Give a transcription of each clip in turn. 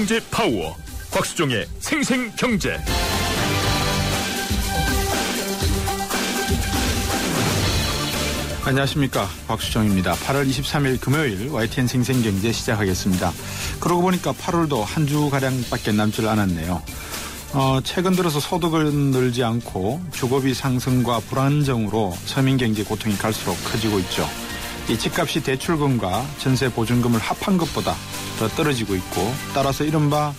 경제 파워 곽수종의 생생경제. 안녕하십니까, 곽수종입니다. 8월 23일 금요일 YTN 생생경제 시작하겠습니다. 그러고 보니까 8월도 한 주가량밖에 남질 않았네요. 최근 들어서 소득은 늘지 않고 주거비 상승과 불안정으로 서민경제 고통이 갈수록 커지고 있죠. 이 집값이 대출금과 전세 보증금을 합한 것보다 더 떨어지고 있고, 따라서 이른바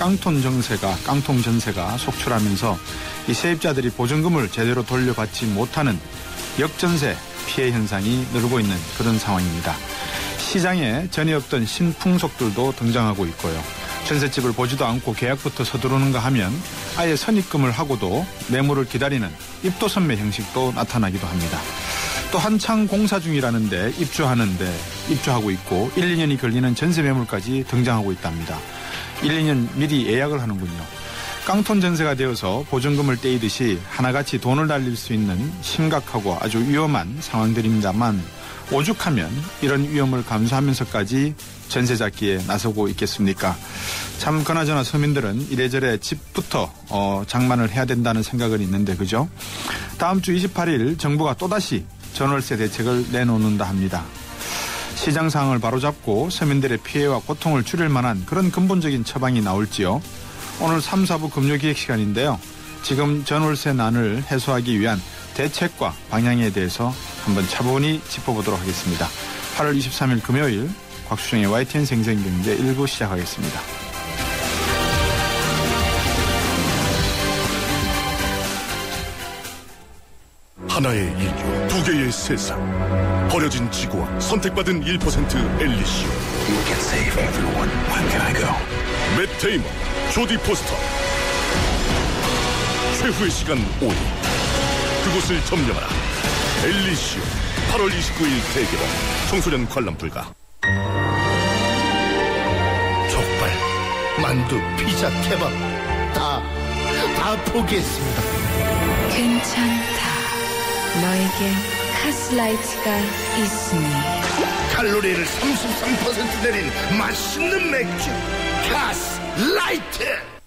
깡통전세가 속출하면서 이 세입자들이 보증금을 제대로 돌려받지 못하는 역전세 피해 현상이 늘고 있는 그런 상황입니다. 시장에 전에 없던 신풍속들도 등장하고 있고요. 전셋집을 보지도 않고 계약부터 서두르는가 하면 아예 선입금을 하고도 매물을 기다리는 입도선매 형식도 나타나기도 합니다. 또 한창 공사 중이라는데 입주하고 있고 1, 2년이 걸리는 전세 매물까지 등장하고 있답니다. 1, 2년 미리 예약을 하는군요. 깡통 전세가 되어서 보증금을 떼이듯이 하나같이 돈을 날릴 수 있는 심각하고 아주 위험한 상황들입니다만, 오죽하면 이런 위험을 감수하면서까지 전세 잡기에 나서고 있겠습니까? 참 그나저나 서민들은 이래저래 집부터 장만을 해야 된다는 생각은 있는데, 그죠? 다음 주 28일 정부가 또다시 전월세 대책을 내놓는다 합니다. 시장 상황을 바로잡고 서민들의 피해와 고통을 줄일 만한 그런 근본적인 처방이 나올지요? 오늘 3, 4부 금요기획 시간인데요. 지금 전월세 난을 해소하기 위한 대책과 방향에 대해서 한번 차분히 짚어보도록 하겠습니다. 8월 23일 금요일 곽수정의 YTN 생생경제 1부 시작하겠습니다. 하나의 인류, 두 개의 세상. 버려진 지구와 선택받은 1% 엘리시오. You can save everyone. Where can I go? 맷 데이먼, 조디 포스터. 최후의 시간 5일. 그곳을 점령하라. 엘리시오. 8월 29일 대개봉. 청소년 관람 불가. 족발, 만두, 피자, 케밥 다 포기했습니다. 괜찮다. 너에겐 카스라이트가 있으니. 칼로리를 33% 내린 맛있는 맥주 카스라이트.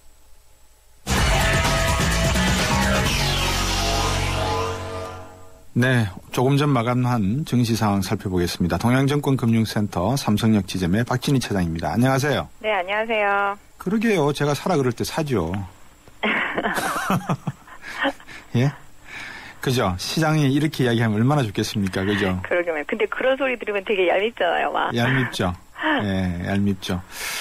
네, 조금 전 마감한 증시 상황 살펴보겠습니다. 동양증권금융센터 삼성역 지점의 박진희 차장입니다. 안녕하세요. 네, 안녕하세요. 그러게요. 제가 사라 그럴 때 사죠. 예? 그죠? 시장이 이렇게 이야기하면 얼마나 좋겠습니까? 그죠? 그러게요. 근데 그런 소리 들으면 되게 얄밉잖아요, 막. 얄밉죠. 예, 얄밉죠.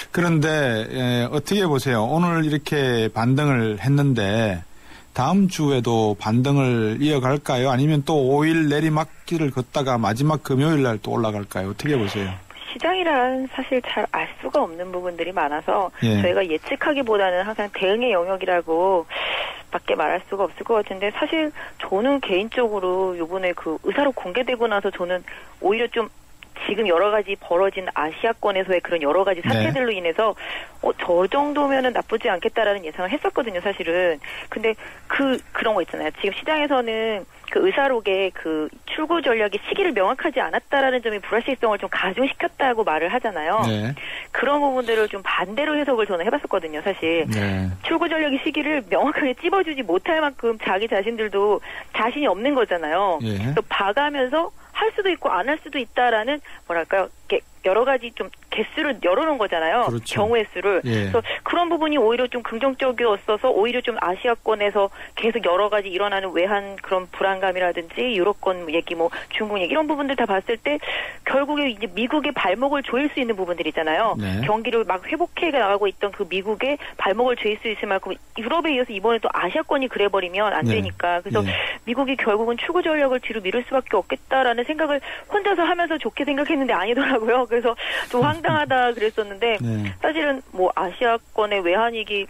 그런데 어떻게 보세요? 오늘 이렇게 반등을 했는데 다음 주에도 반등을 이어갈까요? 아니면 또 5일 내리막길을 걷다가 마지막 금요일 날 또 올라갈까요? 어떻게 보세요? 시장이란 사실 잘 알 수가 없는 부분들이 많아서 저희가 예측하기보다는 항상 대응의 영역이라고 밖에 말할 수가 없을 것 같은데, 사실 저는 개인적으로 요번에 그 의사로 공개되고 나서 저는 오히려 좀 지금 여러 가지 벌어진 아시아권에서의 그런 여러 가지 사태들로 인해서 저 정도면은 나쁘지 않겠다라는 예상을 했었거든요, 사실은. 근데 그런 거 있잖아요. 지금 시장에서는 그 의사록의 그 출구 전략의 시기를 명확하지 않았다라는 점이 불확실성을 좀 가중시켰다고 말을 하잖아요. 네. 그런 부분들을 좀 반대로 해석을 저는 해봤었거든요, 사실. 네. 출구 전략의 시기를 명확하게 찝어주지 못할 만큼 자기 자신들도 자신이 없는 거잖아요. 네. 또 봐가면서 할 수도 있고 안 할 수도 있다라는, 뭐랄까요, 여러 가지 좀 개수를 열어놓은 거잖아요. 그렇죠. 경우의 수를. 예. 그래서 그런 부분이 오히려 좀 긍정적이었어서 오히려 좀 아시아권에서 계속 여러 가지 일어나는 외환 그런 불안감이라든지 유럽권 얘기, 뭐 중국 얘기 이런 부분들 다 봤을 때 결국에 이제 미국의 발목을 조일 수 있는 부분들이잖아요. 네. 경기를 막 회복해 나가고 있던 그 미국의 발목을 조일 수 있을 만큼 유럽에 이어서 이번에 또 아시아권이 그래버리면 안 되니까. 그래서 미국이 결국은 추구 전략을 뒤로 미룰 수밖에 없겠다라는 생각을 혼자서 하면서 좋게 생각했는데 아니더라고요. 그래서 좀 황당하다 그랬었는데 사실은 뭐 아시아권의 외환위기에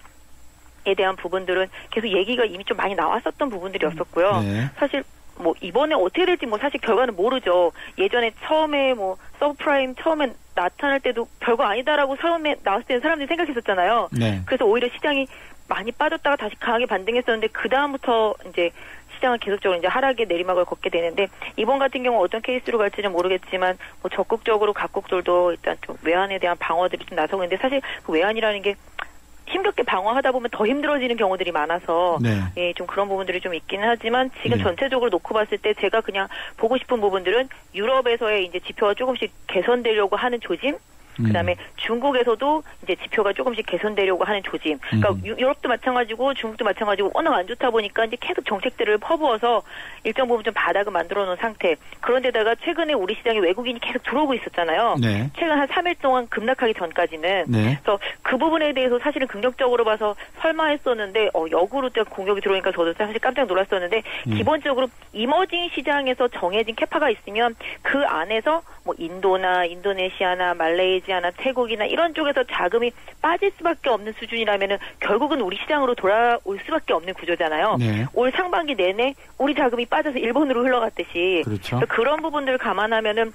대한 부분들은 계속 얘기가 이미 좀 많이 나왔었던 부분들이었었고요. 사실 뭐 이번에 어떻게 될지 뭐 사실 결과는 모르죠. 예전에 처음에 뭐 서브프라임 처음에 나타날 때도 별거 아니다라고 처음에 나왔을 때는 사람들이 생각했었잖아요. 그래서 오히려 시장이 많이 빠졌다가 다시 강하게 반등했었는데 그 다음부터 이제 시장은 계속적으로 이제 하락의 내리막을 걷게 되는데, 이번 같은 경우 어떤 케이스로 갈지는 모르겠지만 뭐 적극적으로 각국들도 일단 좀 외환에 대한 방어들이 좀 나서고 있는데, 사실 그 외환이라는 게 힘겹게 방어하다 보면 더 힘들어지는 경우들이 많아서 네. 예, 좀 그런 부분들이 좀 있기는 하지만 지금 네. 전체적으로 놓고 봤을 때 제가 그냥 보고 싶은 부분들은 유럽에서의 이제 지표가 조금씩 개선되려고 하는 조짐. 그다음에 중국에서도 이제 지표가 조금씩 개선되려고 하는 조짐. 그러니까 유럽도 마찬가지고 중국도 마찬가지고 워낙 안 좋다 보니까 이제 계속 정책들을 퍼부어서 일정 부분 좀 바닥을 만들어 놓은 상태. 그런데다가 최근에 우리 시장에 외국인이 계속 들어오고 있었잖아요. 네. 최근 한 3일 동안 급락하기 전까지는. 네. 그래서 그 부분에 대해서 사실은 긍정적으로 봐서 설마 했었는데 역으로 공격이 들어오니까 저도 사실 깜짝 놀랐었는데 기본적으로 이머징 시장에서 정해진 캐파가 있으면 그 안에서 뭐 인도나 인도네시아나 말레이시아나 태국이나 이런 쪽에서 자금이 빠질 수밖에 없는 수준이라면은 결국은 우리 시장으로 돌아올 수밖에 없는 구조잖아요. 네. 올 상반기 내내 우리 자금이 빠져서 일본으로 흘러갔듯이. 그렇죠. 그런 부분들을 감안하면은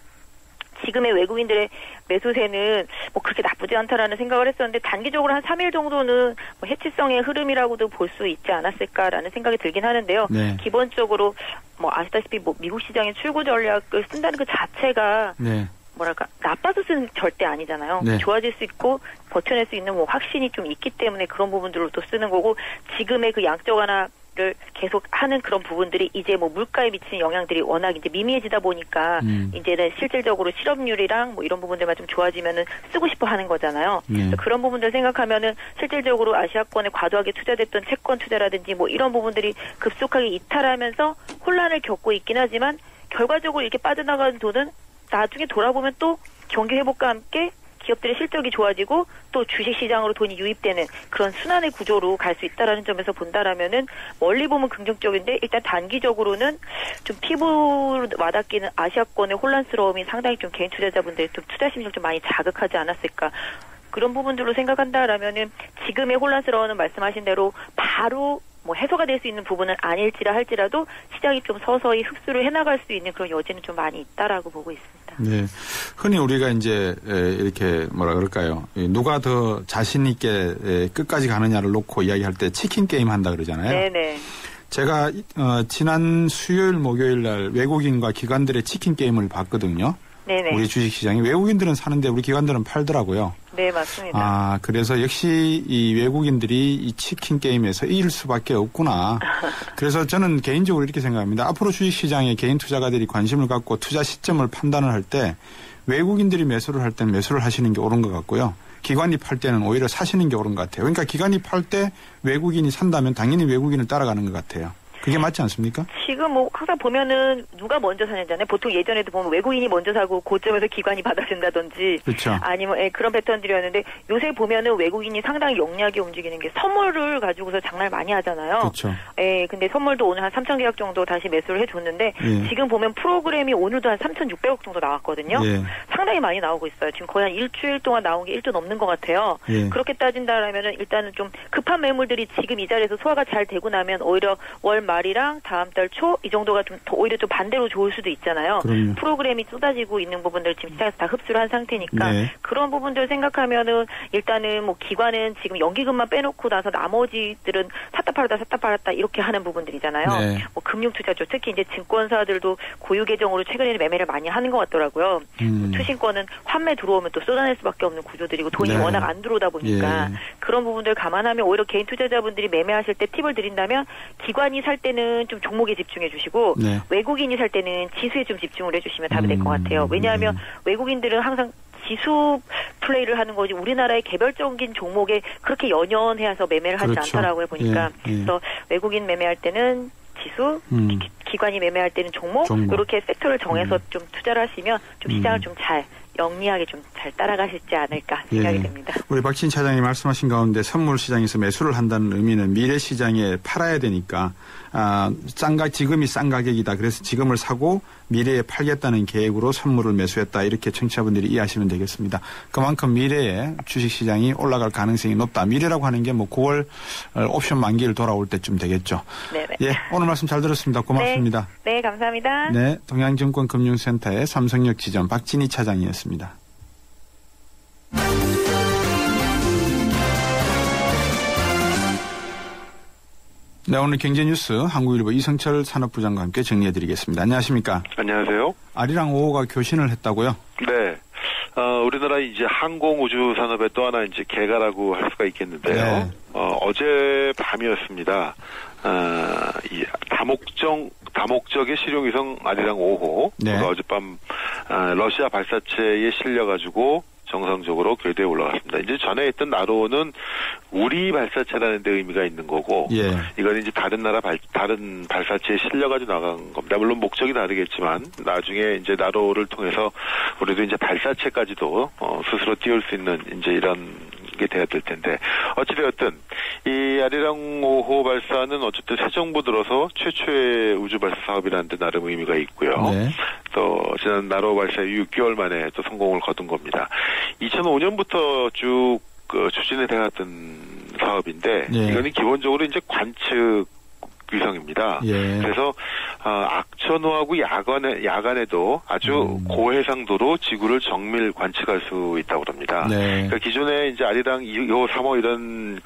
지금의 외국인들의 매수세는 뭐 그렇게 나쁘지 않다라는 생각을 했었는데 단기적으로 한 3일 정도는 뭐 해치성의 흐름이라고도 볼 수 있지 않았을까라는 생각이 들긴 하는데요. 네. 기본적으로 뭐 아시다시피 뭐 미국 시장의 출구 전략을 쓴다는 그 자체가 네. 뭐랄까 나빠서 쓰는 절대 아니잖아요. 네. 좋아질 수 있고 버텨낼 수 있는 뭐 확신이 좀 있기 때문에 그런 부분들로 또 쓰는 거고 지금의 그 양적 완화를 계속 하는 그런 부분들이 이제 뭐 물가에 미치는 영향들이 워낙 이제 미미해지다 보니까 이제는 실질적으로 실업률이랑 뭐 이런 부분들만 좀 좋아지면은 쓰고 싶어 하는 거잖아요. 네. 그런 부분들 생각하면은 실질적으로 아시아권에 과도하게 투자됐던 채권 투자라든지 뭐 이런 부분들이 급속하게 이탈하면서 혼란을 겪고 있긴 하지만 결과적으로 이렇게 빠져나가는 돈은 나중에 돌아보면 또 경기 회복과 함께 기업들의 실적이 좋아지고 또 주식시장으로 돈이 유입되는 그런 순환의 구조로 갈 수 있다라는 점에서 본다라면은 멀리 보면 긍정적인데 일단 단기적으로는 좀 피부로 와닿기는 아시아권의 혼란스러움이 상당히 좀 개인 투자자분들의 좀 투자 심리를 좀 많이 자극하지 않았을까. 그런 부분들로 생각한다라면은 지금의 혼란스러움은 말씀하신 대로 바로 뭐 해소가 될 수 있는 부분은 아닐지라 할지라도 시장이 좀 서서히 흡수를 해나갈 수 있는 그런 여지는 좀 많이 있다라고 보고 있습니다. 네, 흔히 우리가 이제 이렇게 뭐라 그럴까요? 누가 더 자신 있게 끝까지 가느냐를 놓고 이야기할 때 치킨 게임 한다 그러잖아요. 네네. 제가 지난 수요일 목요일 날 외국인과 기관들의 치킨 게임을 봤거든요. 네네. 우리 주식시장이 외국인들은 사는데 우리 기관들은 팔더라고요. 네, 맞습니다. 그래서 역시 이 외국인들이 이 치킨 게임에서 이길 수밖에 없구나. 그래서 저는 개인적으로 이렇게 생각합니다. 앞으로 주식시장에 개인 투자가들이 관심을 갖고 투자 시점을 판단을 할 때 외국인들이 매수를 할 때는 매수를 하시는 게 옳은 것 같고요. 기관이 팔 때는 오히려 사시는 게 옳은 것 같아요. 그러니까 기관이 팔 때 외국인이 산다면 당연히 외국인을 따라가는 것 같아요. 그게 맞지 않습니까? 지금 뭐 항상 보면은 누가 먼저 사냐잖아요. 보통 예전에도 보면 외국인이 먼저 사고 고점에서 기관이 받아준다든지 그렇죠. 아니면 그런 패턴들이었는데 요새 보면은 외국인이 상당히 영리하게 움직이는 게 선물을 가지고서 장난을 많이 하잖아요. 그렇죠. 근데 선물도 오늘 한 3,000 계약 정도 다시 매수를 해줬는데 지금 보면 프로그램이 오늘도 한 3,600억 정도 나왔거든요. 상당히 많이 나오고 있어요. 지금 거의 한 일주일 동안 나온 게 1조 넘는 것 같아요. 그렇게 따진다라면은 일단은 좀 급한 매물들이 지금 이 자리에서 소화가 잘 되고 나면 오히려 월 말이랑 다음 달 초 이 정도가 좀 더 오히려 좀 반대로 좋을 수도 있잖아요. 그럼요. 프로그램이 쏟아지고 있는 부분들 지금 시장에서 다 흡수를 한 상태니까 그런 부분들 생각하면은 일단은 뭐 기관은 지금 연기금만 빼놓고 나서 나머지들은 샀다 팔았다 이렇게 하는 부분들이잖아요. 뭐 금융 투자죠. 특히 이제 증권사들도 고유 계정으로 최근에는 매매를 많이 하는 것 같더라고요. 투신권은 환매 들어오면 또 쏟아낼 수밖에 없는 구조들이고 돈이 워낙 안 들어오다 보니까 그런 부분들 감안하면 오히려 개인 투자자분들이 매매하실 때 팁을 드린다면 기관이 살 때는 좀 종목에 집중해 주시고 외국인이 살 때는 지수에 좀 집중을 해주시면 답이 될 것 같아요. 왜냐하면 외국인들은 항상 지수 플레이를 하는 거지 우리나라의 개별적인 종목에 그렇게 연연해서 매매를 하지 않더라고요. 보니까. 그래서 외국인 매매할 때는 지수, 기관이 매매할 때는 종목 이렇게 섹터를 정해서 좀 투자를 하시면 좀 시장을 좀 잘 영리하게 좀 잘 따라가시지 않을까 생각이 됩니다. 우리 박진 차장이 말씀하신 가운데 선물 시장에서 매수를 한다는 의미는 미래 시장에 팔아야 되니까 지금이 싼 가격이다. 그래서 지금을 사고 미래에 팔겠다는 계획으로 선물을 매수했다. 이렇게 청취자분들이 이해하시면 되겠습니다. 그만큼 미래에 주식시장이 올라갈 가능성이 높다. 미래라고 하는 게 뭐 9월 옵션 만기를 돌아올 때쯤 되겠죠. 네네. 오늘 말씀 잘 들었습니다. 고맙습니다. 네, 감사합니다. 네, 동양증권금융센터의 삼성역 지점 박진희 차장이었습니다. 네, 오늘 경제뉴스 한국일보 이성철 산업부장과 함께 정리해드리겠습니다. 안녕하십니까? 안녕하세요. 아리랑 5호가 교신을 했다고요? 네. 우리나라 이제 항공 우주 산업의 또 하나 이제 개가라고 할 수가 있겠는데요. 네. 어제 밤이었습니다. 이 다목적의 실용위성 아리랑 5호. 네. 어젯밤 러시아 발사체에 실려가지고 정상적으로 궤도에 올라갔습니다. 이제 전에 있던 나로는 우리 발사체라는 데 의미가 있는 거고, 예. 이건 이제 다른 발사체에 실려가지고 나간 겁니다. 물론 목적이 다르겠지만, 나중에 이제 나로를 통해서 우리도 이제 발사체까지도, 스스로 띄울 수 있는 이제 이런 게 돼야 될 텐데, 어찌되었든, 이 아리랑 5호 발사는 어쨌든 새 정부 들어서 최초의 우주 발사 사업이라는 데 나름 의미가 있고요. 네. 또, 지난 나로 발사 6개월 만에 또 성공을 거둔 겁니다. 2005년부터 쭉 추진해 해왔던 사업인데, 네. 이거는 기본적으로 이제 관측 위성입니다. 예. 그래서 악천후하고 야간에도 아주 고해상도로 지구를 정밀 관측할 수 있다고 합니다. 네. 그러니까 기존에 이제 아리랑 2호, 3호 이런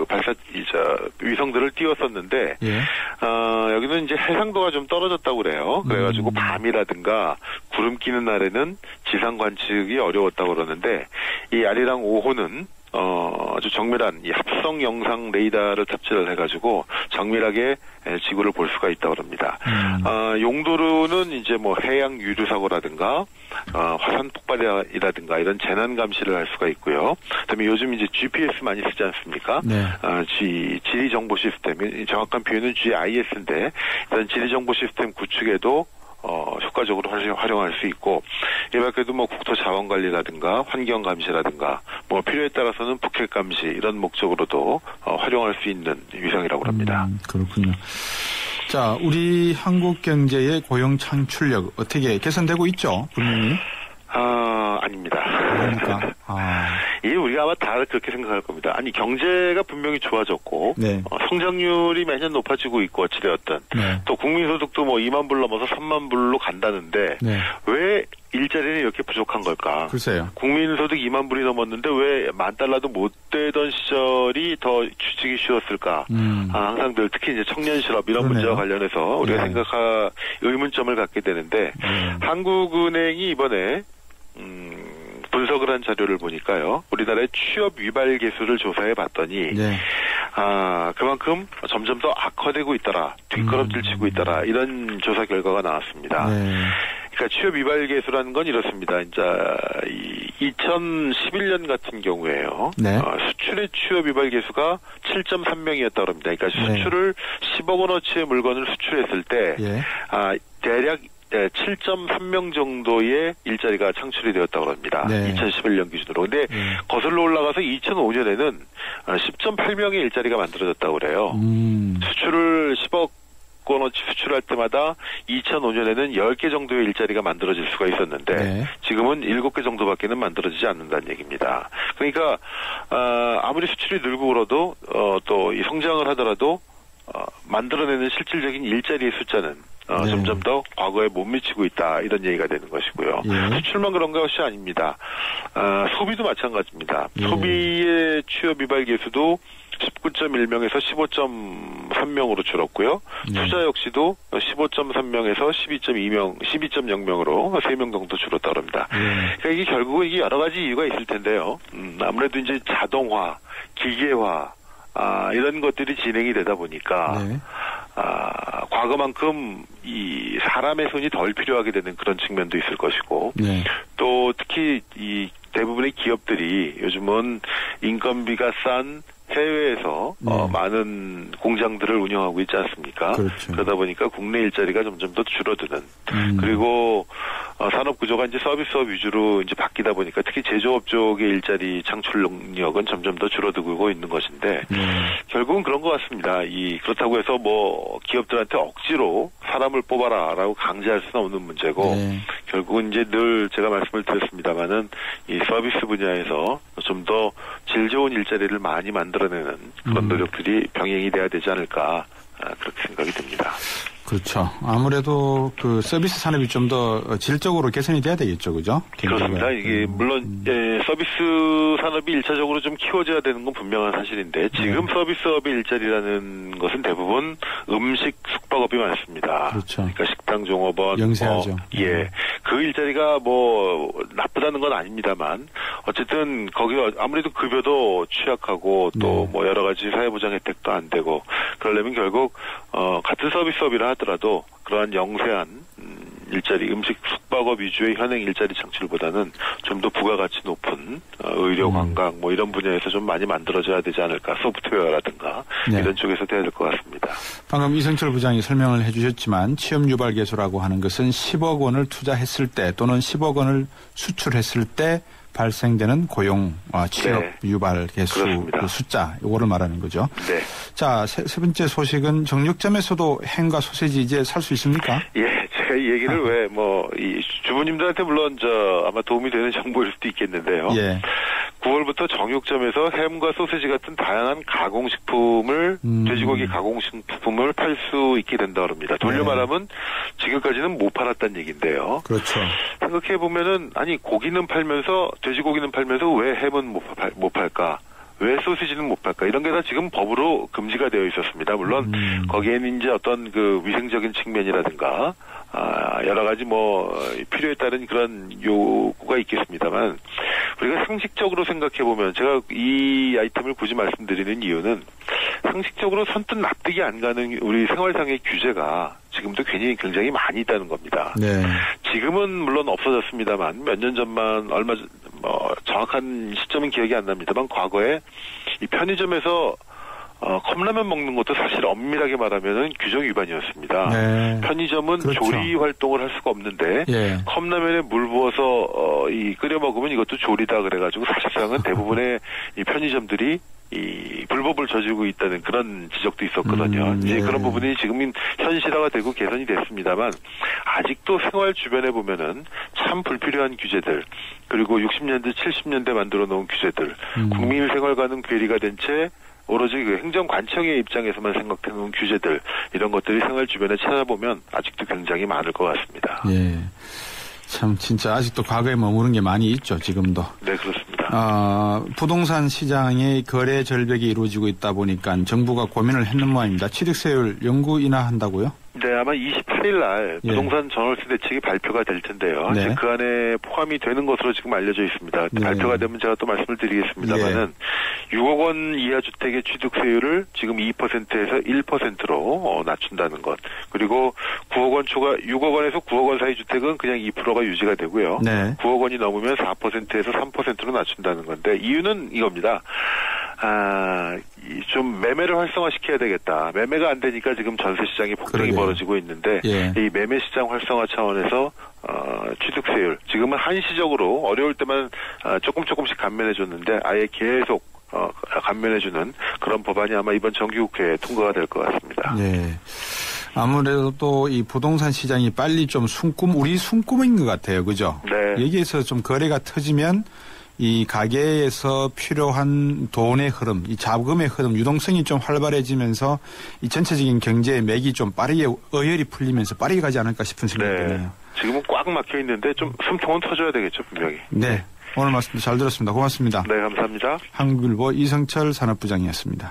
위성들을 띄웠었는데 예. 여기는 이제 해상도가 좀 떨어졌다고 그래요. 그래가지고 밤이라든가 구름 끼는 날에는 지상 관측이 어려웠다고 그러는데 이 아리랑 5호는 아주 정밀한 이 합성 영상 레이더를 탑재를 해가지고 정밀하게 지구를 볼 수가 있다고 합니다. 용도로는 이제 뭐 해양 유류 사고라든가 화산 폭발이라든가 이런 재난 감시를 할 수가 있고요. 그다음에 요즘 이제 GPS 많이 쓰지 않습니까? 네. 지리 정보 시스템, 정확한 표현은 GIS인데 이런 지리 정보 시스템 구축에도 효과적으로 활용할 수 있고, 이 밖에도 뭐 국토 자원 관리라든가 환경 감시라든가 뭐 필요에 따라서는 북핵 감시 이런 목적으로도 활용할 수 있는 위성이라고 합니다. 그렇군요. 자, 우리 한국 경제의 고용 창출력 어떻게 개선되고 있죠? 분명히. 아닙니다. 그러니까. 이게 우리가 아마 다 그렇게 생각할 겁니다. 아니, 경제가 분명히 좋아졌고, 네. 성장률이 매년 높아지고 있고, 어찌되었든, 네. 또 국민소득도 뭐 2만 불 넘어서 3만 불로 간다는데, 네. 왜 일자리는 이렇게 부족한 걸까? 글쎄요. 국민소득 2만 불이 넘었는데 왜 $10,000도 못 되던 시절이 더 취직이 쉬웠을까? 항상 늘 특히 이제 청년 실업 이런 문제와 관련해서 우리가 생각할 의문점을 갖게 되는데, 한국은행이 이번에 분석을 한 자료를 보니까요. 우리나라의 취업 위발 계수를 조사해 봤더니 그만큼 점점 더 악화되고 있더라. 뒷걸음질 치고 있더라. 이런 조사 결과가 나왔습니다. 그러니까 취업 위발 계수라는 건 이렇습니다. 이제 2011년 같은 경우에요. 네. 수출의 취업 위발 계수가 7.3명이었다고 합니다. 그러니까 수출을 10억 원어치의 물건을 수출했을 때 대략 7.3명 정도의 일자리가 창출이 되었다고 합니다. 네. 2011년 기준으로. 근데 거슬러 올라가서 2005년에는 10.8명의 일자리가 만들어졌다고 그래요. 수출을 10억 원어치 수출할 때마다 2005년에는 10개 정도의 일자리가 만들어질 수가 있었는데 네. 지금은 7개 정도밖에는 만들어지지 않는다는 얘기입니다. 그러니까 아무리 수출이 늘고 그러도 또 이 성장을 하더라도 만들어내는 실질적인 일자리의 숫자는 네. 점점 더 과거에 못 미치고 있다 이런 얘기가 되는 것이고요. 수출만 그런 것이 아닙니다. 소비도 마찬가지입니다. 소비의 취업 위발 계수도 19.1명에서 15.3명으로 줄었고요. 투자 역시도 15.3명에서 12.0명으로 3명 정도 줄었다고 합니다. 그러니까 이게 결국은 이게 여러 가지 이유가 있을 텐데요. 아무래도 이제 자동화, 기계화 이런 것들이 진행이 되다 보니까 과거만큼 이 사람의 손이 덜 필요하게 되는 그런 측면도 있을 것이고 또 특히 이 대부분의 기업들이 요즘은 인건비가 싼 해외에서 많은 공장들을 운영하고 있지 않습니까? 그렇죠. 그러다 보니까 국내 일자리가 점점 더 줄어드는 그리고 산업 구조가 이제 서비스업 위주로 이제 바뀌다 보니까 특히 제조업 쪽의 일자리 창출 능력은 점점 더 줄어들고 있는 것인데 결국은 그런 것 같습니다. 그렇다고 해서 뭐 기업들한테 억지로 사람을 뽑아라라고 강제할 수는 없는 문제고 결국은 이제 늘 제가 말씀을 드렸습니다만은 이 서비스 분야에서 좀 더 질 좋은 일자리를 많이 만들어내는 그런 노력들이 병행이 돼야 되지 않을까 그렇게 생각이 듭니다. 그렇죠. 아무래도 그 서비스 산업이 좀 더 질적으로 개선이 돼야 되겠죠, 그죠? 그렇습니다. 이게 물론 서비스 산업이 일차적으로 좀 키워져야 되는 건 분명한 사실인데 지금 서비스업의 일자리라는 것은 대부분 음식 숙박업이 많습니다. 그렇죠. 그러니까 식당 종업원, 영세하죠. 그 일자리가 뭐 나쁘다는 건 아닙니다만 어쨌든 거기 아무래도 급여도 취약하고 또 뭐 여러 가지 사회보장 혜택도 안 되고 그러려면 결국 같은 서비스업이라 하더라도 그러한 영세한 일자리, 음식 숙박업 위주의 현행 일자리 창출보다는 좀 더 부가가치 높은 의료, 관광 뭐 이런 분야에서 좀 많이 만들어져야 되지 않을까. 소프트웨어라든가 이런 쪽에서 돼야 될 것 같습니다. 방금 이성철 부장이 설명을 해주셨지만 취업유발개수라고 하는 것은 10억 원을 투자했을 때 또는 10억 원을 수출했을 때 발생되는 고용과 취업 유발 개수 그 숫자 이거를 말하는 거죠. 네. 자, 세 번째 소식은 정육점에서도 햄과 소시지 이제 살 수 있습니까? 예, 제가 이 얘기를 이 주부님들한테 물론 아마 도움이 되는 정보일 수도 있겠는데요. 예. 9월부터 정육점에서 햄과 소시지 같은 다양한 가공식품을 돼지고기 가공식품을 팔 수 있게 된다고 합니다. 돌려 말하면 지금까지는 못 팔았다는 얘기인데요. 그렇죠. 생각해 보면은 아니 고기는 팔면서 돼지고기는 팔면서 왜 햄은 못 팔까? 왜 소시지는 못 팔까? 이런 게 다 지금 법으로 금지가 되어 있었습니다. 물론 거기에는 이제 어떤 그 위생적인 측면이라든가 여러 가지 필요에 따른 그런 요구가 있겠습니다만 우리가 상식적으로 생각해 보면 제가 이 아이템을 굳이 말씀드리는 이유는 상식적으로 선뜻 납득이 안 가는 우리 생활상의 규제가 지금도 굉장히 많이 있다는 겁니다. 네. 지금은 물론 없어졌습니다만 몇 년 전만 정확한 시점은 기억이 안 납니다만 과거에 이 편의점에서 컵라면 먹는 것도 사실 엄밀하게 말하면은 규정 위반이었습니다. 네. 편의점은 그렇죠. 조리 활동을 할 수가 없는데 컵라면에 물 부어서 끓여 먹으면 이것도 조리다 그래가지고 사실상은 대부분의 이 편의점들이 이 불법을 저지르고 있다는 그런 지적도 있었거든요. 이제 그런 부분이 지금 현실화가 되고 개선이 됐습니다만 아직도 생활 주변에 보면은 참 불필요한 규제들 그리고 60년대 70년대 만들어 놓은 규제들 국민 생활과는 괴리가 된 채 오로지 그 행정관청의 입장에서만 생각해 놓은 규제들 이런 것들이 생활 주변에 찾아보면 아직도 굉장히 많을 것 같습니다. 예. 참 진짜 아직도 과거에 머무른 게 많이 있죠. 지금도. 네, 그렇습니다. 부동산 시장의 거래 절벽이 이루어지고 있다 보니까 정부가 고민을 했는 모양입니다. 취득세율 영구 인하한다고요? 네, 아마 28일 날 부동산 전월세 대책이 발표가 될 텐데요. 네. 그 안에 포함이 되는 것으로 지금 알려져 있습니다. 네. 발표가 되면 제가 또 말씀을 드리겠습니다만은 6억 원 이하 주택의 취득세율을 지금 2%에서 1%로 낮춘다는 것. 그리고 9억 원 초과 6억 원에서 9억 원 사이 주택은 그냥 2%가 유지가 되고요. 네. 9억 원이 넘으면 4%에서 3%로 낮춘다는 건데 이유는 이겁니다. 좀 매매를 활성화시켜야 되겠다. 매매가 안 되니까 지금 전세 시장이 폭등이 벌어지고 있는데 이 매매 시장 활성화 차원에서 취득세율 지금은 한시적으로 어려울 때만 조금씩 감면해줬는데 아예 계속 감면해주는 그런 법안이 아마 이번 정기국회에 통과가 될 것 같습니다. 네. 아무래도 또 이 부동산 시장이 빨리 좀 우리 숨꿈인 것 같아요. 그죠? 네. 여기에서 좀 거래가 터지면 이 가게에서 필요한 돈의 흐름, 이 자금의 흐름, 유동성이 좀 활발해지면서 이 전체적인 경제의 맥이 좀 빠르게 어혈이 풀리면서 빠르게 가지 않을까 싶은 생각이 드네요. 지금은 꽉 막혀 있는데 좀 숨통은 터져야 되겠죠, 분명히. 네. 오늘 말씀도 잘 들었습니다. 고맙습니다. 네, 감사합니다. 한국일보 이성철 산업부장이었습니다.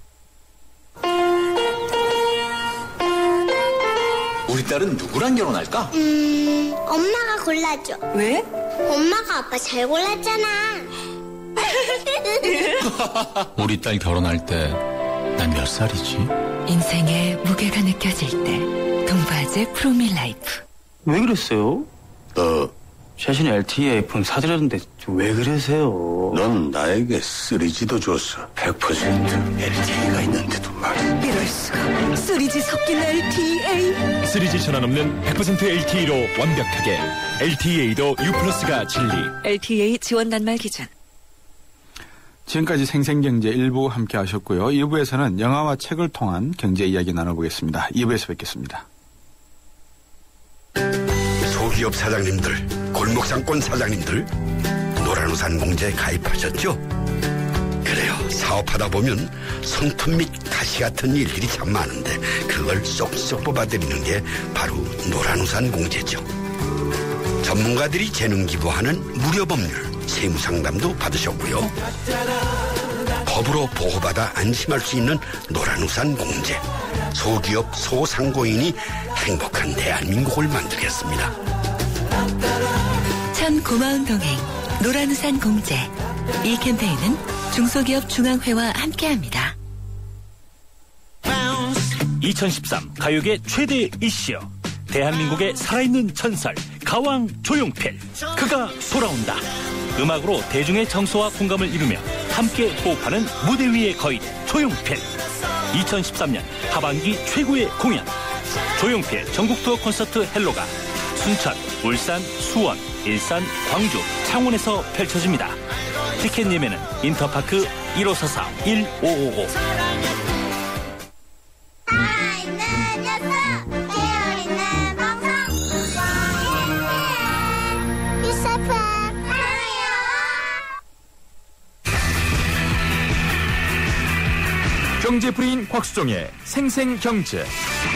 우리 딸은 누구랑 결혼할까? 엄마가 골라줘. 왜? 엄마가 아빠 잘 골랐잖아. 우리 딸 결혼할 때 난 몇 살이지? 인생의 무게가 느껴질 때 동바제 프로밀라이프. 왜 그랬어요? 최신 LTE 아이폰 사드렸는데 왜 그러세요? 넌 나에게 3G도 줬어. 100% LTE가 있는데도 말이야. 이럴 수가. 3G 섞인 LTE. 3G 전환 없는 100% LTE로 완벽하게. LTE도 U+가 진리. LTE 지원 단말 기준. 지금까지 생생경제 1부 함께 하셨고요. 2부에서는 영화와 책을 통한 경제 이야기 나눠보겠습니다. 2부에서 뵙겠습니다. 소기업 사장님들, 골목상권 사장님들, 노란우산 공제에 가입하셨죠? 그래요. 사업하다 보면 손톱 및 가시 같은 일들이 참 많은데 그걸 쏙쏙 뽑아드리는 게 바로 노란우산 공제죠. 전문가들이 재능 기부하는 무료 법률, 세무 상담도 받으셨고요. 법으로 보호받아 안심할 수 있는 노란우산 공제. 소기업 소상공인이 행복한 대한민국을 만들겠습니다. 참 고마운 동행 노란우산 공제. 이 캠페인은 중소기업 중앙회와 함께합니다. 2013 가요계 최대 이슈. 대한민국의 살아있는 전설 가왕 조용필. 그가 돌아온다. 음악으로 대중의 정서와 공감을 이루며 함께 호흡하는 무대 위의 거인 조용필. 2013년 하반기 최고의 공연. 조용필 전국 투어 콘서트 헬로가 순천, 울산, 수원, 일산, 광주, 창원에서 펼쳐집니다. 티켓 예매는 인터파크 1544-1555. 경제프리인 곽수종의 생생경제.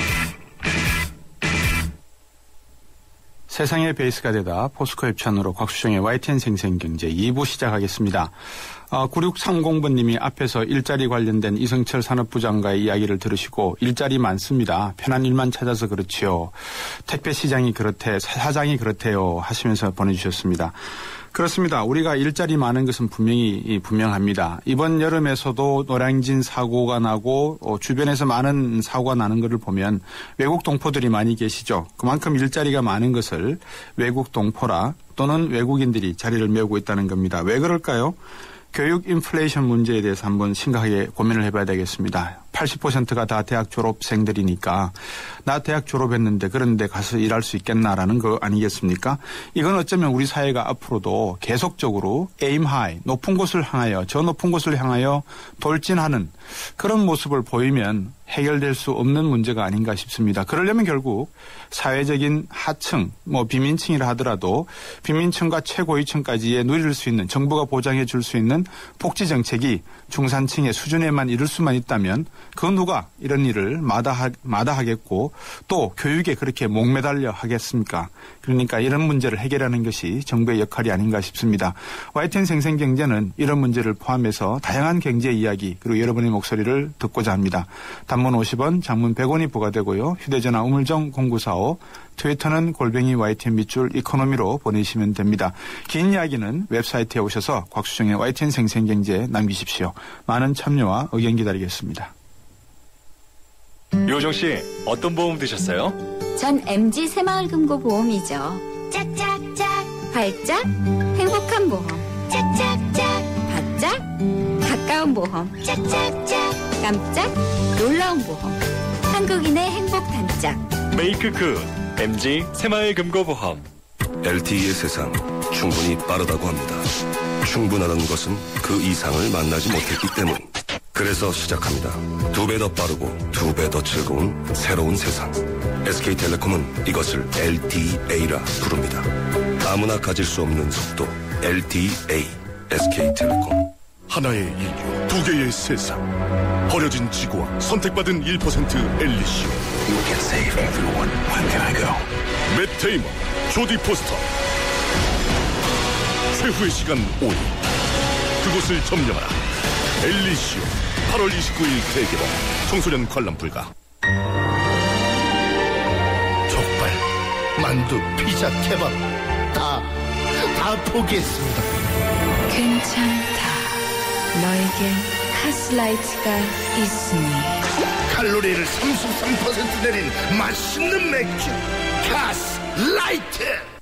세상의 베이스가 되다 포스코 협찬으로 곽수종의 YTN 생생경제 2부 시작하겠습니다. 9630번님이 앞에서 일자리 관련된 이성철 산업부장과의 이야기를 들으시고 일자리 많습니다. 편한 일만 찾아서 그렇지요. 택배시장이 그렇대, 사장이 그렇대요 하시면서 보내주셨습니다. 그렇습니다. 우리가 일자리 많은 것은 분명합니다. 이번 여름에서도 노량진 사고가 나고 주변에서 많은 사고가 나는 것을 보면 외국 동포들이 많이 계시죠. 그만큼 일자리가 많은 것을 외국 동포라 또는 외국인들이 자리를 메우고 있다는 겁니다. 왜 그럴까요? 교육 인플레이션 문제에 대해서 한번 심각하게 고민을 해봐야 되겠습니다. 80%가 다 대학 졸업생들이니까 나 대학 졸업했는데 그런 데 가서 일할 수 있겠나라는 거 아니겠습니까? 이건 어쩌면 우리 사회가 앞으로도 계속적으로 aim high, 높은 곳을 향하여 저 높은 곳을 향하여 돌진하는 그런 모습을 보이면 해결될 수 없는 문제가 아닌가 싶습니다. 그러려면 결국 사회적인 하층, 비민층이라 하더라도 빈민층과 최고위층까지의 누릴 수 있는 정부가 보장해 줄 수 있는 복지 정책이 중산층의 수준에만 이를 수만 있다면 그 누가 이런 일을 마다하겠고 또 교육에 그렇게 목매달려 하겠습니까? 그러니까 이런 문제를 해결하는 것이 정부의 역할이 아닌가 싶습니다. YTN 생생경제는 이런 문제를 포함해서 다양한 경제 이야기 그리고 여러분의 목소리를 듣고자 합니다. 단문 50원, 장문 100원이 부과되고요. 휴대전화 우물정 0945, 트위터는 @ YTN 밑줄 이코노미로 보내시면 됩니다. 긴 이야기는 웹사이트에 오셔서 곽수정의 YTN 생생경제 남기십시오. 많은 참여와 의견 기다리겠습니다. 요정 씨, 어떤 보험 드셨어요? 전 MG 새마을금고보험이죠. 짝짝짝 발짝 행복한 보험. 짝짝짝 바짝 가까운 보험. 짝짝짝 깜짝 놀라운 보험. 한국인의 행복 단짝. 메이크 굿 MG 새마을금고보험. LTE의 세상 충분히 빠르다고 합니다. 충분하다는 것은 그 이상을 만나지 못했기 때문. 그래서 시작합니다. 2배 더 빠르고 2배 더 즐거운 새로운 세상. SK텔레콤은 이것을 LTE라 부릅니다. 아무나 가질 수 없는 속도 LTE. SK텔레콤. 하나의 인류, 두 개의 세상. 버려진 지구와 선택받은 1% 엘리시오. You can save everyone. When can I go? 맷 데이먼, 조디 포스터. 최후의 시간 5일. 그곳을 점령하라. 엘리시오. 8월 29일 대개봉. 청소년 관람 불가. 족발, 만두, 피자, 케밥 다 포기했습니다. 괜찮다. 너에겐 카스라이트가 있으니. 칼로리를 33% 내린 맛있는 맥주 카스라이트.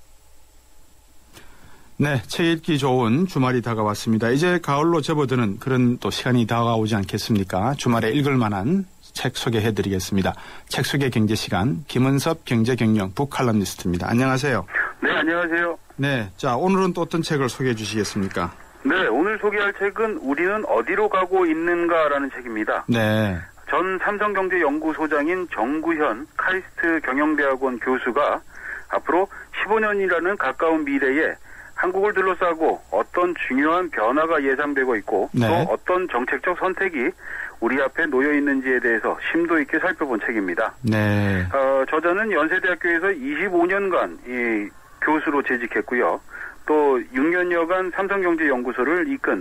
네, 책 읽기 좋은 주말이 다가왔습니다. 이제 가을로 접어드는 그런 또 시간이 다가오지 않겠습니까? 주말에 읽을 만한 책 소개해드리겠습니다. 책 소개 경제 시간, 김은섭 경제경영 북칼럼니스트입니다. 안녕하세요. 네, 안녕하세요. 네, 자 오늘은 또 어떤 책을 소개해 주시겠습니까? 네, 오늘 소개할 책은 우리는 어디로 가고 있는가라는 책입니다. 네. 전 삼성경제연구소장인 정구현 카이스트 경영대학원 교수가 앞으로 15년이라는 가까운 미래에 한국을 둘러싸고 어떤 중요한 변화가 예상되고 있고 네. 또 어떤 정책적 선택이 우리 앞에 놓여 있는지에 대해서 심도 있게 살펴본 책입니다. 네. 저자는 연세대학교에서 25년간 이 교수로 재직했고요. 또 6년여간 삼성경제연구소를 이끈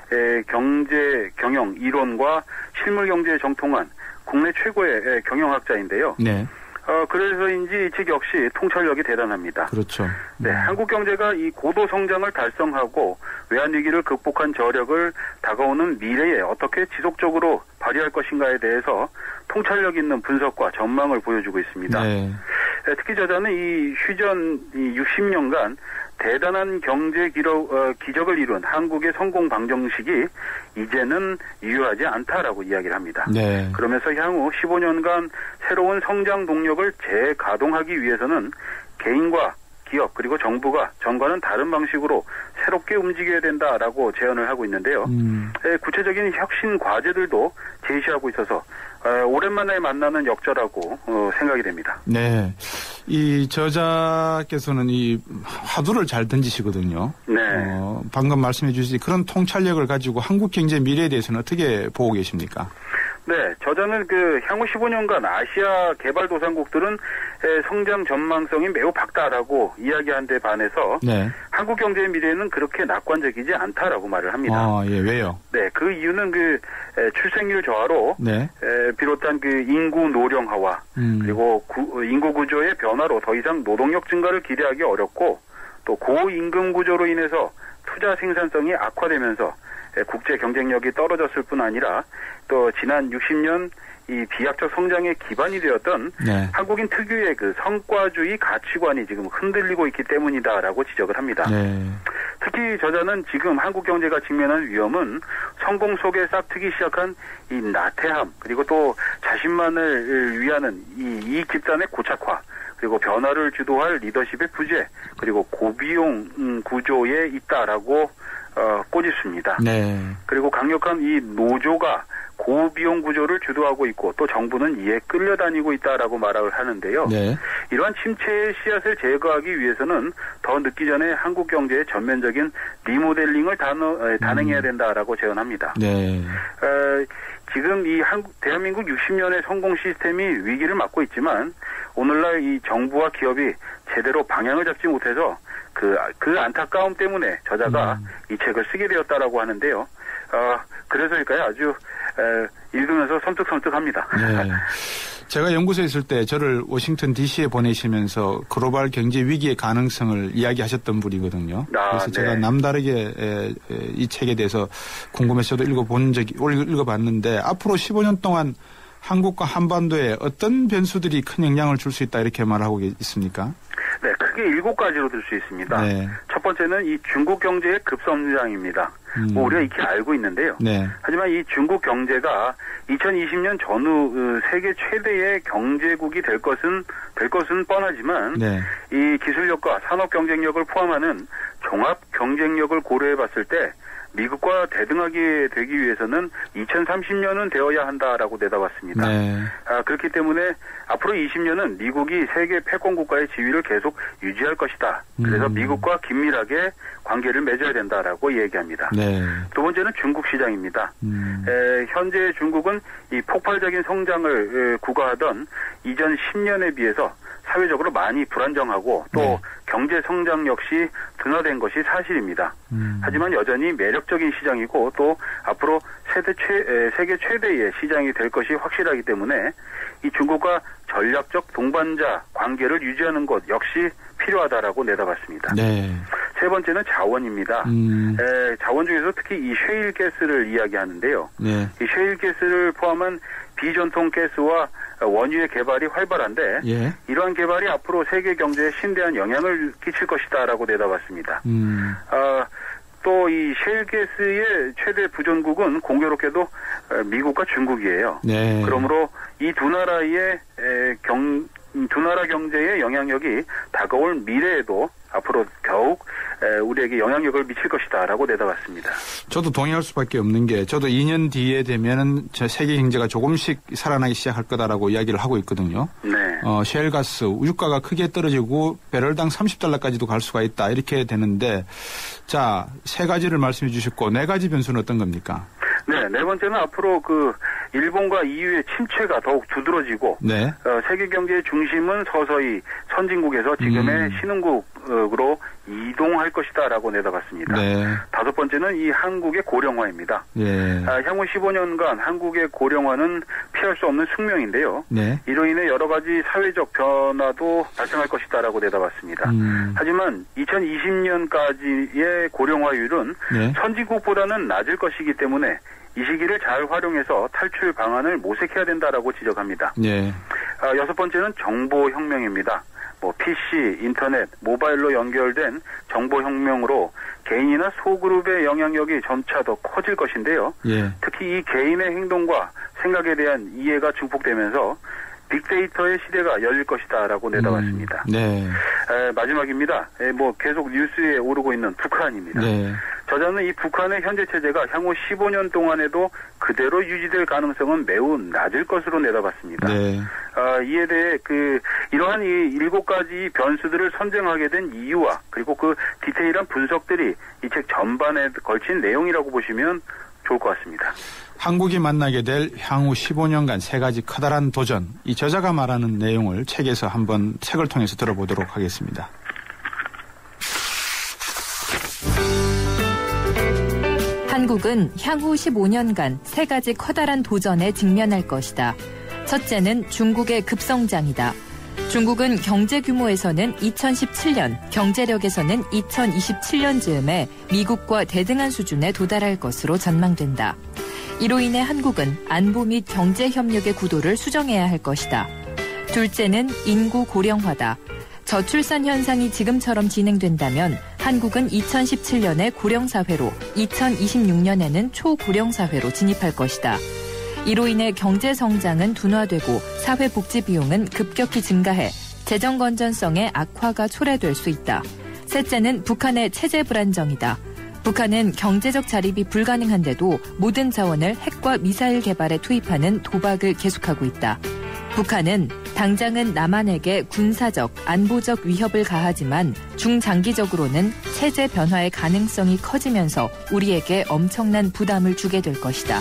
경제 경영 이론과 실물 경제에 정통한 국내 최고의 경영학자인데요. 네. 그래서인지 이 책 역시 통찰력이 대단합니다. 그렇죠. 네, 한국 경제가 이 고도 성장을 달성하고 외환 위기를 극복한 저력을 다가오는 미래에 어떻게 지속적으로 발휘할 것인가에 대해서 통찰력 있는 분석과 전망을 보여주고 있습니다. 네. 특히 저자는 이 휴전 60년간 대단한 경제 기적을 이룬 한국의 성공 방정식이 이제는 유효하지 않다라고 이야기를 합니다. 네. 그러면서 향후 15년간 새로운 성장 동력을 재가동하기 위해서는 개인과 기업 그리고 정부가 전과는 다른 방식으로 새롭게 움직여야 된다라고 제언을 하고 있는데요. 구체적인 혁신 과제들도 제시하고 있어서 오랜만에 만나는 역자라고 생각이 됩니다. 네, 이 저자께서는 이 화두를 잘 던지시거든요. 네. 방금 말씀해 주신 그런 통찰력을 가지고 한국 경제 미래에 대해서는 어떻게 보고 계십니까? 네, 저자는 향후 15년간 아시아 개발도상국들은 성장 전망성이 매우 밝다라고 이야기한 데 반해서 네. 한국 경제의 미래는 그렇게 낙관적이지 않다라고 말을 합니다. 아, 예, 왜요? 네, 그 이유는 출생률 저하로 네. 비롯한 인구 노령화와 그리고 인구 구조의 변화로 더 이상 노동력 증가를 기대하기 어렵고 또 고임금 구조로 인해서 투자 생산성이 악화되면서 국제 경쟁력이 떨어졌을 뿐 아니라 또 지난 60년 이 비약적 성장의 기반이 되었던 네. 한국인 특유의 성과주의 가치관이 지금 흔들리고 있기 때문이다라고 지적을 합니다. 네. 특히 저자는 지금 한국 경제가 직면한 위험은 성공 속에 싹트기 시작한 이 나태함 그리고 또 자신만을 위하는 이 이익 집단의 고착화 그리고 변화를 주도할 리더십의 부재 그리고 고비용 구조에 있다라고 꼬집습니다. 네. 그리고 강력한 이 노조가 고비용 구조를 주도하고 있고 또 정부는 이에 끌려다니고 있다라고 말을 하는데요. 네. 이러한 침체의 씨앗을 제거하기 위해서는 더 늦기 전에 한국 경제의 전면적인 리모델링을 단행해야 된다라고 제언합니다. 네. 지금 이 대한민국 60년의 성공 시스템이 위기를 맞고 있지만 오늘날 이 정부와 기업이 제대로 방향을 잡지 못해서 그 안타까움 때문에 저자가 이 책을 쓰게 되었다라고 하는데요. 그래서일까요? 아주 읽으면서 섬뜩섬뜩합니다. 네. 제가 연구소에 있을 때 저를 워싱턴 DC에 보내시면서 글로벌 경제 위기의 가능성을 이야기하셨던 분이거든요. 그래서 네. 제가 남다르게 이 책에 대해서 궁금해서 읽어봤는데 앞으로 15년 동안 한국과 한반도에 어떤 변수들이 큰 영향을 줄 수 있다 이렇게 말하고 있습니까? 네, 크게 7가지로 들 수 있습니다. 네. 첫 번째는 이 중국 경제의 급성장입니다. 우리가 익히 알고 있는데요. 네. 하지만 이 중국 경제가 2020년 전후 세계 최대의 경제국이 될 것은 뻔하지만 네. 이 기술력과 산업 경쟁력을 포함하는 종합 경쟁력을 고려해 봤을 때 미국과 대등하게 되기 위해서는 2030년은 되어야 한다라고 내다봤습니다. 네. 그렇기 때문에 앞으로 20년은 미국이 세계 패권 국가의 지위를 계속 유지할 것이다. 그래서 미국과 긴밀하게 관계를 맺어야 된다라고 얘기합니다. 네. 두 번째는 중국 시장입니다. 현재 중국은 이 폭발적인 성장을 구가하던 이전 10년에 비해서 사회적으로 많이 불안정하고 또 네. 경제 성장 역시 둔화된 것이 사실입니다. 하지만 여전히 매력적인 시장이고 또 앞으로 세계 최대의 시장이 될 것이 확실하기 때문에 이 중국과 전략적 동반자 관계를 유지하는 것 역시 필요하다라고 내다봤습니다. 네. 세 번째는 자원입니다. 자원 중에서 특히 이 셰일 가스를 이야기하는데요. 네. 이 셰일 가스를 포함한 비전통 가스와 원유의 개발이 활발한데 예. 이러한 개발이 앞으로 세계 경제에 심대한 영향을 끼칠 것이다라고 내다봤습니다. 또 이 셰일 가스의 최대 부전국은 공교롭게도 미국과 중국이에요. 네. 그러므로 이 두 나라의 두 나라 경제의 영향력이 다가올 미래에도 앞으로 더욱 우리에게 영향력을 미칠 것이다라고 내다봤습니다. 저도 동의할 수밖에 없는 게 저도 2년 뒤에 되면은 세계 경제가 조금씩 살아나기 시작할 거다라고 이야기를 하고 있거든요. 네. 셰일가스 유가가 크게 떨어지고 배럴당 $30까지도 갈 수가 있다 이렇게 되는데 자, 세 가지를 말씀해 주셨고 네 가지 변수는 어떤 겁니까? 네, 네 번째는 앞으로 일본과 EU의 침체가 더욱 두드러지고 네. 세계 경제의 중심은 서서히 선진국에서 지금의 신흥국으로 이동할 것이다라고 내다봤습니다. 네. 다섯 번째는 이 한국의 고령화입니다. 네. 향후 15년간 한국의 고령화는 피할 수 없는 숙명인데요. 네. 이로 인해 여러 가지 사회적 변화도 발생할 것이다라고 내다봤습니다. 하지만 2020년까지의 고령화율은 네. 선진국보다는 낮을 것이기 때문에 이 시기를 잘 활용해서 탈출 방안을 모색해야 된다라고 지적합니다. 네. 여섯 번째는 정보혁명입니다. PC, 인터넷, 모바일로 연결된 정보혁명으로 개인이나 소그룹의 영향력이 점차 더 커질 것인데요. 예. 특히 이 개인의 행동과 생각에 대한 이해가 증폭되면서 빅데이터의 시대가 열릴 것이다라고 내다봤습니다. 네. 마지막입니다. 계속 뉴스에 오르고 있는 북한입니다. 네. 저자는 이 북한의 현재 체제가 향후 15년 동안에도 그대로 유지될 가능성은 매우 낮을 것으로 내다봤습니다. 네. 이에 대해 이러한 이 7가지 변수들을 선정하게 된 이유와 그리고 디테일한 분석들이 이 책 전반에 걸친 내용이라고 보시면 좋을 것 같습니다. 한국이 만나게 될 향후 15년간 세 가지 커다란 도전, 이 저자가 말하는 내용을 책에서 한번 책을 통해서 들어보도록 하겠습니다. 한국은 향후 15년간 세 가지 커다란 도전에 직면할 것이다. 첫째는 중국의 급성장이다. 중국은 경제 규모에서는 2017년, 경제력에서는 2027년 즈음에 미국과 대등한 수준에 도달할 것으로 전망된다. 이로 인해 한국은 안보 및 경제 협력의 구도를 수정해야 할 것이다. 둘째는 인구 고령화다. 저출산 현상이 지금처럼 진행된다면 한국은 2017년에 고령사회로, 2026년에는 초고령사회로 진입할 것이다. 이로 인해 경제 성장은 둔화되고 사회복지 비용은 급격히 증가해 재정 건전성의 악화가 초래될 수 있다. 셋째는 북한의 체제 불안정이다. 북한은 경제적 자립이 불가능한데도 모든 자원을 핵과 미사일 개발에 투입하는 도박을 계속하고 있다. 북한은 당장은 남한에게 군사적, 안보적 위협을 가하지만 중장기적으로는 체제 변화의 가능성이 커지면서 우리에게 엄청난 부담을 주게 될 것이다.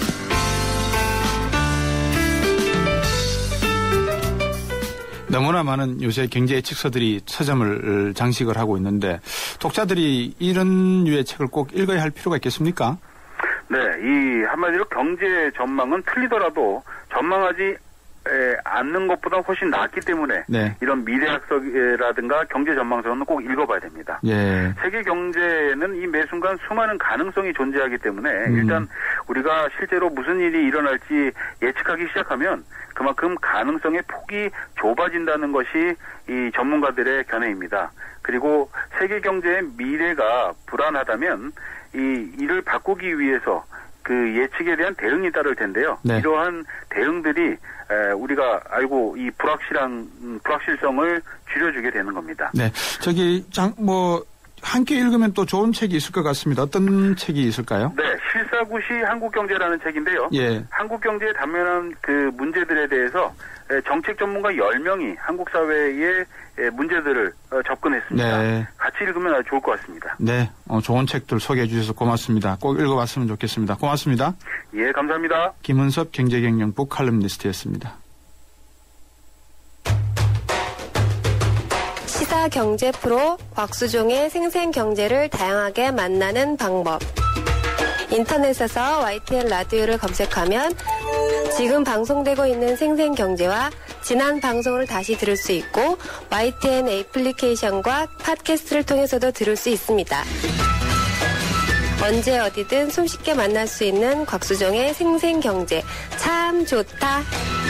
너무나 많은 요새 경제 예측서들이 서점을 장식을 하고 있는데 독자들이 이런 류의 책을 꼭 읽어야 할 필요가 있겠습니까? 네, 이 한마디로 경제 전망은 틀리더라도 전망하지 않는 것보다 훨씬 낫기 때문에 네. 이런 미래학서라든가 경제 전망서는 꼭 읽어봐야 됩니다. 예. 세계 경제는 이 매 순간 수많은 가능성이 존재하기 때문에 일단 우리가 실제로 무슨 일이 일어날지 예측하기 시작하면 그만큼 가능성의 폭이 좁아진다는 것이 이 전문가들의 견해입니다. 그리고 세계 경제의 미래가 불안하다면 이를 바꾸기 위해서 예측에 대한 대응이 따를 텐데요. 네. 이러한 대응들이 우리가 알고 이 불확실성을 줄여주게 되는 겁니다. 네, 함께 읽으면 또 좋은 책이 있을 것 같습니다. 어떤 책이 있을까요? 네, 실사구시 한국경제라는 책인데요. 예. 한국경제에 단면한 문제들에 대해서 정책 전문가 10명이 한국 사회의 문제들을 접근했습니다. 네. 같이 읽으면 아주 좋을 것 같습니다. 네, 좋은 책들 소개해 주셔서 고맙습니다. 꼭 읽어봤으면 좋겠습니다. 고맙습니다. 예, 감사합니다. 김은섭 경제경영부 칼럼니스트였습니다. 시사 경제 프로 곽수종의 생생경제를 다양하게 만나는 방법. 인터넷에서 YTN 라디오를 검색하면 지금 방송되고 있는 생생경제와 지난 방송을 다시 들을 수 있고 YTN 애플리케이션과 팟캐스트를 통해서도 들을 수 있습니다. 언제 어디든 손쉽게 만날 수 있는 곽수종의 생생경제 참 좋다.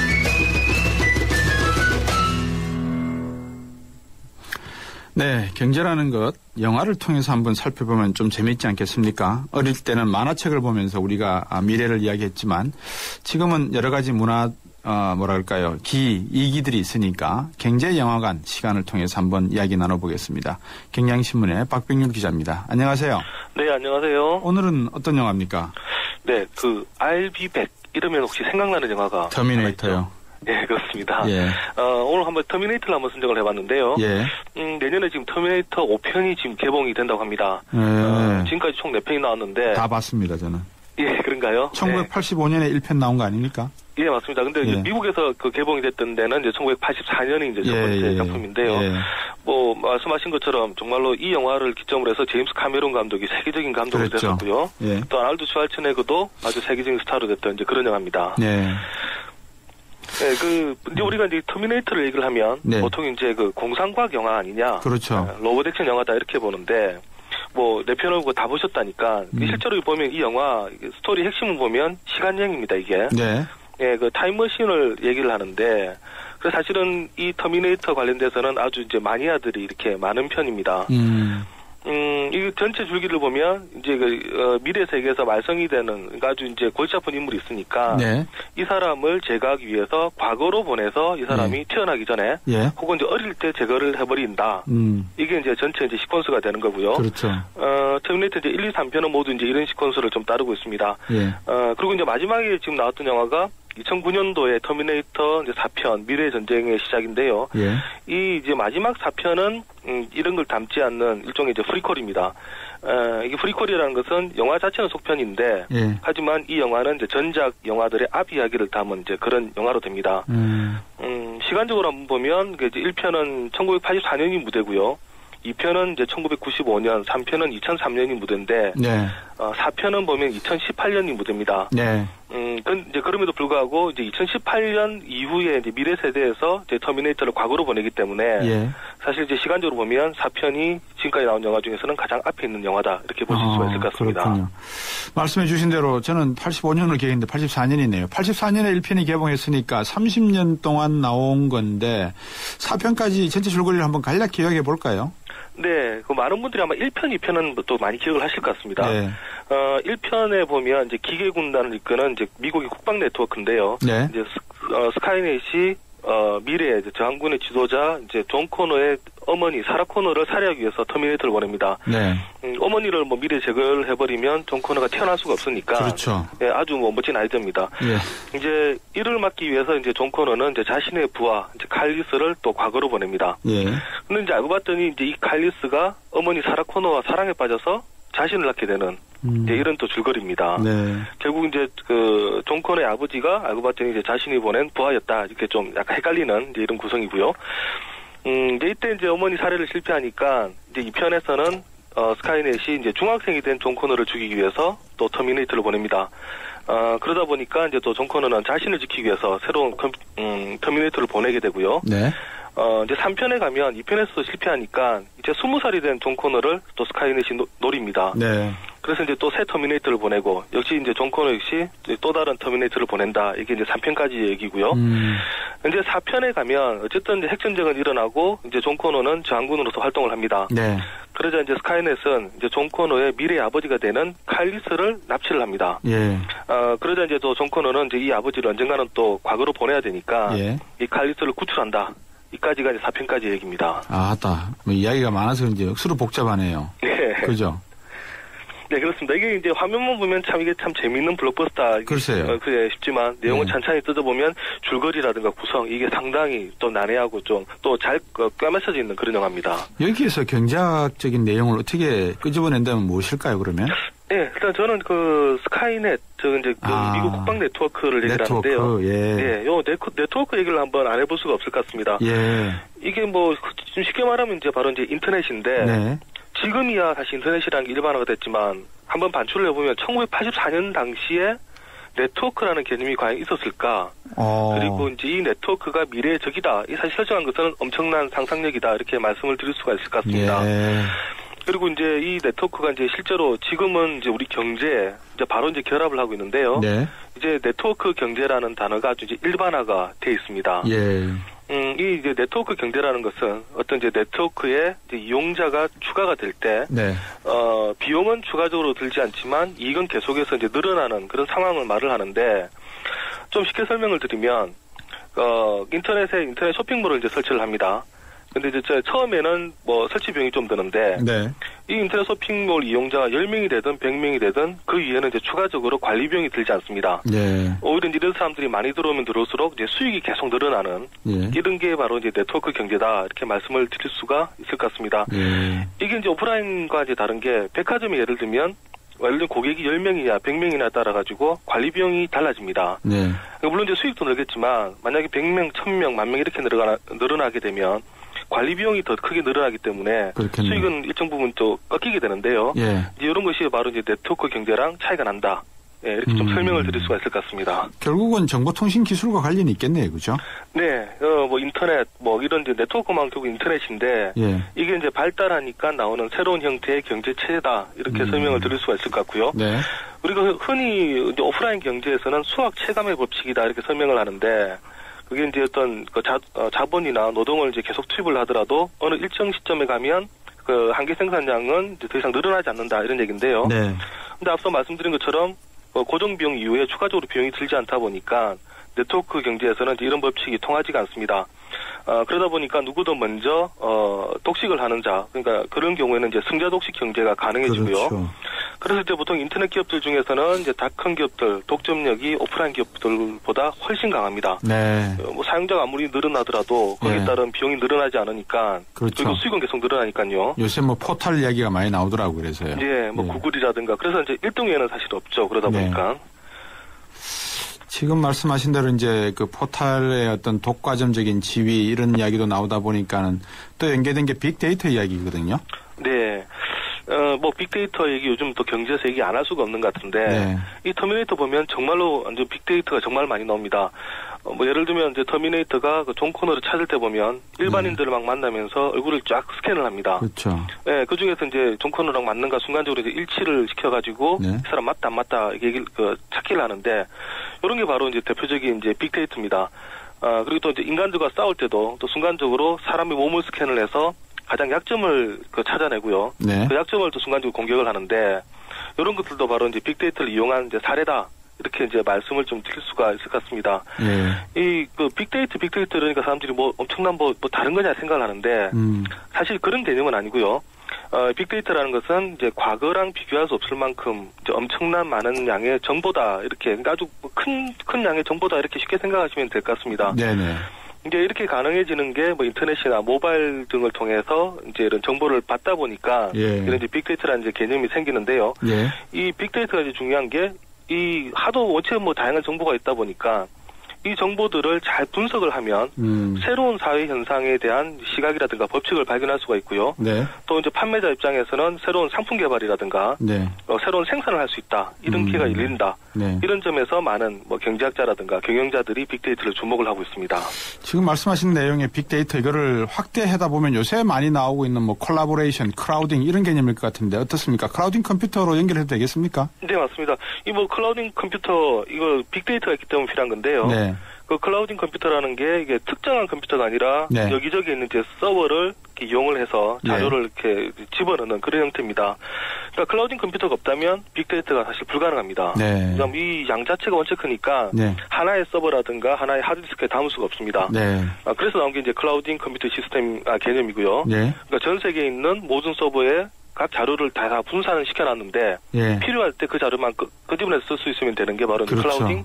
네, 경제라는 것 영화를 통해서 한번 살펴보면 좀 재미있지 않겠습니까? 어릴 때는 만화책을 보면서 우리가 미래를 이야기했지만 지금은 여러 가지 문화 이기들이 있으니까 경제영화관 시간을 통해서 한번 이야기 나눠보겠습니다. 경향신문의 박병률 기자입니다. 안녕하세요. 네, 안녕하세요. 오늘은 어떤 영화입니까? 네, I'll be back 이러면 혹시 생각나는 영화가 터미네이터요. 네, 그렇습니다. 예. 오늘 한번 터미네이터를 한번 선정을 해봤는데요. 예. 내년에 지금 터미네이터 5편이 지금 개봉이 된다고 합니다. 지금까지 총 4편이 나왔는데. 다 봤습니다, 저는. 예, 그런가요? 1985년에 1편 나온 거 아닙니까? 예, 맞습니다. 근데 예. 미국에서 개봉이 됐던 데는 이제 1984년이 이제 첫 번째 작품인데요. 뭐, 말씀하신 것처럼 정말로 이 영화를 기점으로 해서 제임스 카메론 감독이 세계적인 감독이 됐었고요. 예. 또 아놀드 슈왈츠네거도 아주 세계적인 스타로 됐던 이제 그런 영화입니다. 네. 네, 이제 우리가 이제 터미네이터를 얘기를 하면 보통 이제 공상과학 영화 아니냐. 그렇죠. 로봇 액션 영화다 이렇게 보는데 뭐 4편을 다 보셨다니까 실제로 보면 이 영화 스토리 핵심을 보면 시간여행입니다, 이게. 네. 예, 타임머신을 얘기를 하는데 그래서 사실은 이 터미네이터 관련돼서는 아주 이제 마니아들이 이렇게 많은 편입니다. 이 전체 줄기를 보면 이제 미래 세계에서 말썽이 되는 아주 이제 골치 아픈 인물이 있으니까 이 사람을 제거하기 위해서 과거로 보내서 이 사람이 태어나기 전에 혹은 이제 어릴 때 제거를 해버린다. 이게 이제 전체 이제 시퀀스가 되는 거고요. 그렇죠. 터미네이터 이제 1, 2, 3편은 모두 이제 이런 시퀀스를 좀 따르고 있습니다. 그리고 이제 마지막에 지금 나왔던 영화가 2009년도에 터미네이터 이제 4편 미래의 전쟁의 시작인데요. 이 이제 마지막 4편은 이런 걸 담지 않는 일종의 이제 프리퀄입니다. 이게 프리퀄이라는 것은 영화 자체는 속편인데 하지만 이 영화는 이제 전작 영화들의 앞 이야기를 담은 이제 그런 영화로 됩니다. 시간적으로 한번 보면 이제 1편은 1984년이 무대고요. 2편은 이제 1995년, 3편은 2003년이 무대인데, 4편은 보면 2018년이 무대입니다. 이제 그럼에도 불구하고 이제 2018년 이후에 이제 미래 세대에서 이제 터미네이터를 과거로 보내기 때문에, 사실 이제 시간적으로 보면 4편이 지금까지 나온 영화 중에서는 가장 앞에 있는 영화다 이렇게 보실 수가 있을 것 같습니다. 그렇군요. 말씀해주신 대로 저는 85년을 기획했는데 84년이네요. 84년에 1편이 개봉했으니까 30년 동안 나온 건데 4편까지 전체 줄거리를 한번 간략히 기억해 볼까요? 네, 많은 분들이 아마 1편, 2편은 또 많이 기억을 하실 것 같습니다. 1편에 보면 이제 기계군단을 이끄는 이제 미국의 국방 네트워크인데요. 이제 스카이넷이 미래의 저항군의 지도자 이제 존 코너의 어머니 사라 코너를 살해하기 위해서 터미네이터를 보냅니다. 어머니를 뭐 미래 제거를 해버리면 존 코너가 태어날 수가 없으니까. 그렇죠. 아주 뭐 멋진 아이디어입니다. 이제 이를 막기 위해서 이제 존 코너는 이제 자신의 부하 이제 칼리스를 또 과거로 보냅니다. 근데 이제 알고 봤더니 이제 이 칼리스가 어머니 사라 코너와 사랑에 빠져서 자신을 낳게 되는 이제 이런 또 줄거리입니다. 결국 이제 존 코너의 아버지가 알고 봤더니 이제 자신이 보낸 부하였다. 이렇게 좀 약간 헷갈리는 이제 이런 구성이고요. 이제 이때 이제 어머니 살해를 실패하니까 이제 이 편에서는 스카이넷이 이제 중학생이 된 존 코너를 죽이기 위해서 또 터미네이터를 보냅니다. 그러다 보니까 이제 또 존 코너는 자신을 지키기 위해서 새로운 터미네이터를 보내게 되고요. 이제 3편에 가면 2편에서도 실패하니까 이제 20살이 된 존 코너를 또 스카이넷이 노립니다. 그래서 이제 또 새 터미네이터를 보내고 역시 이제 존 코너 역시 또 다른 터미네이터를 보낸다. 이게 이제 3편까지 얘기고요. 이제 4편에 가면 어쨌든 이제 핵전쟁은 일어나고 이제 존 코너는 저항군으로서 활동을 합니다. 그러자 이제 스카이넷은 이제 존 코너의 미래의 아버지가 되는 칼리스를 납치를 합니다. 그러자 이제 또 존 코너는 이제 이 아버지를 언젠가는 또 과거로 보내야 되니까 이 칼리스를 구출한다. 이까지가 이제 4편까지 얘기입니다. 뭐 이야기가 많아서 이제 억수로 복잡하네요. 그죠? 네, 그렇습니다. 이게 이제 화면만 보면 이게 참 재미있는 블록버스터. 글쎄요. 그래, 싶지만 내용을 찬찬히 뜯어보면 줄거리라든가 구성, 이게 상당히 또 난해하고 좀 또 잘 꿰매쳐져 있는 그런 영화입니다. 여기에서 경제학적인 내용을 어떻게 끄집어낸다면 무엇일까요, 그러면? 네, 일단 저는 스카이넷, 이제 미국 국방 네트워크를 얘기를 하는데요. 요 네트워크 얘기를 한번 안 해볼 수가 없을 것 같습니다. 이게 뭐, 좀 쉽게 말하면 이제 바로 이제 인터넷인데, 지금이야 사실 인터넷이라는 게 일반화가 됐지만 한번 반출을 해보면 1984년 당시에 네트워크라는 개념이 과연 있었을까? 그리고 이제 이 네트워크가 미래의 적이다. 이 사실 설정한 것은 엄청난 상상력이다. 이렇게 말씀을 드릴 수가 있을 것 같습니다. 그리고 이제 이 네트워크가 이제 실제로 지금은 이제 우리 경제에 이제 바로 이제 결합을 하고 있는데요. 이제 네트워크 경제라는 단어가 아주 이제 일반화가 돼 있습니다. 이 이제 네트워크 경제라는 것은 어떤 이제 네트워크에 이제 이용자가 추가가 될 때, 비용은 추가적으로 들지 않지만 이익은 계속해서 이제 늘어나는 그런 상황을 말을 하는데, 좀 쉽게 설명을 드리면, 인터넷 쇼핑몰을 이제 설치를 합니다. 근데 이제 처음에는 뭐 설치 비용이 좀 드는데 네. 이 인터넷 쇼핑몰 이용자가 10명이 되든 100명이 되든 그 위에는 이제 추가적으로 관리 비용이 들지 않습니다. 네. 오히려 이런 사람들이 많이 들어오면 들어올수록 이제 수익이 계속 늘어나는 이런 게 바로 이제 네트워크 경제다 이렇게 말씀을 드릴 수가 있을 것 같습니다. 이게 이제 오프라인과 이제 다른 게 백화점이 예를 들면 고객이 10명이냐 100명이냐 따라가지고 관리 비용이 달라집니다. 네. 물론 이제 수익도 늘겠지만 만약에 100명, 1000명, 10,000명 이렇게 늘어나게 되면 관리 비용이 더 크게 늘어나기 때문에 그렇겠네요. 수익은 일정 부분 또 꺾이게 되는데요. 예. 이제 이런 것이 바로 이제 네트워크 경제랑 차이가 난다. 예, 이렇게 좀 설명을 드릴 수가 있을 것 같습니다. 결국은 정보통신 기술과 관련이 있겠네요, 그죠? 네, 뭐 인터넷, 뭐 이런 이제 네트워크만 결국 인터넷인데 예. 이게 이제 발달하니까 나오는 새로운 형태의 경제 체제다 이렇게 설명을 드릴 수가 있을 것 같고요. 네. 우리가 흔히 이제 오프라인 경제에서는 수학 체감의 법칙이다 이렇게 설명을 하는데. 그게 이제 어떤 자본이나 노동을 이제 계속 투입을 하더라도 어느 일정 시점에 가면 그 한계 생산량은 이제 더 이상 늘어나지 않는다 이런 얘기인데요. 네. 근데 앞서 말씀드린 것처럼 고정 비용 이후에 추가적으로 비용이 들지 않다 보니까 네트워크 경제에서는 이제 이런 법칙이 통하지가 않습니다. 그러다 보니까 누구도 먼저 독식을 하는 자, 그러니까 그런 경우에는 이제 승자 독식 경제가 가능해지고요. 그렇죠. 그래서 이제 보통 인터넷 기업들 중에서는 이제 다 큰 기업들 독점력이 오프라인 기업들보다 훨씬 강합니다. 네. 뭐 사용자가 아무리 늘어나더라도 거기에 따른 비용이 늘어나지 않으니까 그렇죠. 그리고 수익은 계속 늘어나니까요. 요새 뭐 포털 이야기가 많이 나오더라고요, 그래서요. 예, 뭐 구글이라든가 그래서 이제 1등위에는 사실 없죠. 그러다 보니까. 지금 말씀하신 대로 이제 그 포털의 어떤 독과점적인 지위 이런 이야기도 나오다 보니까는 또 연계된 게 빅데이터 이야기거든요. 네. 뭐 빅데이터 얘기 요즘 또 경제에서 얘기 안 할 수가 없는 것 같은데 이 터미네이터 보면 정말로 완전 빅데이터가 정말 많이 나옵니다. 뭐 예를 들면 이제 터미네이터가 그 존 코너를 찾을 때 보면 일반인들을 막 만나면서 얼굴을 쫙 스캔을 합니다. 그렇죠. 네, 그 중에서 이제 존 코너랑 맞는가 순간적으로 이제 일치를 시켜가지고 이 사람 맞다 안 맞다 얘기를 찾기를 하는데 이런 게 바로 이제 대표적인 이제 빅데이터입니다. 그리고 또 이제 인간들과 싸울 때도 또 순간적으로 사람의 몸을 스캔을 해서 가장 약점을 찾아내고요. 그 약점을 또 순간적으로 공격을 하는데 이런 것들도 바로 이제 빅데이터를 이용한 이제 사례다. 이렇게 이제 말씀을 좀 드릴 수가 있을 것 같습니다. 이 그 빅데이터 그러니까 사람들이 뭐 엄청난 뭐 다른 거냐 생각을 하는데 사실 그런 개념은 아니고요. 빅데이터라는 것은 이제 과거랑 비교할 수 없을 만큼 이제 엄청난 많은 양의 정보다 이렇게 그러니까 아주 큰 양의 정보다 이렇게 쉽게 생각하시면 될 것 같습니다. 네네. 이제 이렇게 가능해지는 게 뭐 인터넷이나 모바일 등을 통해서 이제 이런 정보를 받다 보니까 이런 이제 빅데이터라는 이제 개념이 생기는데요. 이 빅데이터가 이제 중요한 게 이 하도 원체 뭐 다양한 정보가 있다 보니까 이 정보들을 잘 분석을 하면 새로운 사회 현상에 대한 시각이라든가 법칙을 발견할 수가 있고요. 또 이제 판매자 입장에서는 새로운 상품 개발이라든가 새로운 생산을 할 수 있다. 이런 기회가 열린다. 이런 점에서 많은 뭐 경제학자라든가 경영자들이 빅데이터를 주목을 하고 있습니다. 지금 말씀하신 내용의 빅데이터 이거를 확대하다 보면 요새 많이 나오고 있는 뭐 콜라보레이션, 크라우딩 이런 개념일 것 같은데 어떻습니까? 크라우딩 컴퓨터로 연결해도 되겠습니까? 네, 맞습니다. 이 뭐 클라우딩 컴퓨터 이거 빅데이터가 있기 때문에 필요한 건데요. 그 클라우딩 컴퓨터라는 게 이게 특정한 컴퓨터가 아니라 여기저기 있는 이제 서버를 이렇게 이용을 해서 자료를 이렇게 집어넣는 그런 형태입니다. 그러니까 클라우딩 컴퓨터가 없다면 빅데이터가 사실 불가능합니다. 그럼 이 양 자체가 원체 크니까 하나의 서버라든가 하나의 하드디스크에 담을 수가 없습니다. 그래서 나온 게 이제 클라우딩 컴퓨터 시스템 개념이고요. 그러니까 전 세계에 있는 모든 서버에 각 자료를 다 분산을 시켜놨는데 필요할 때 그 자료만 끄집어내서 쓸 수 있으면 되는 게 바로 클라우딩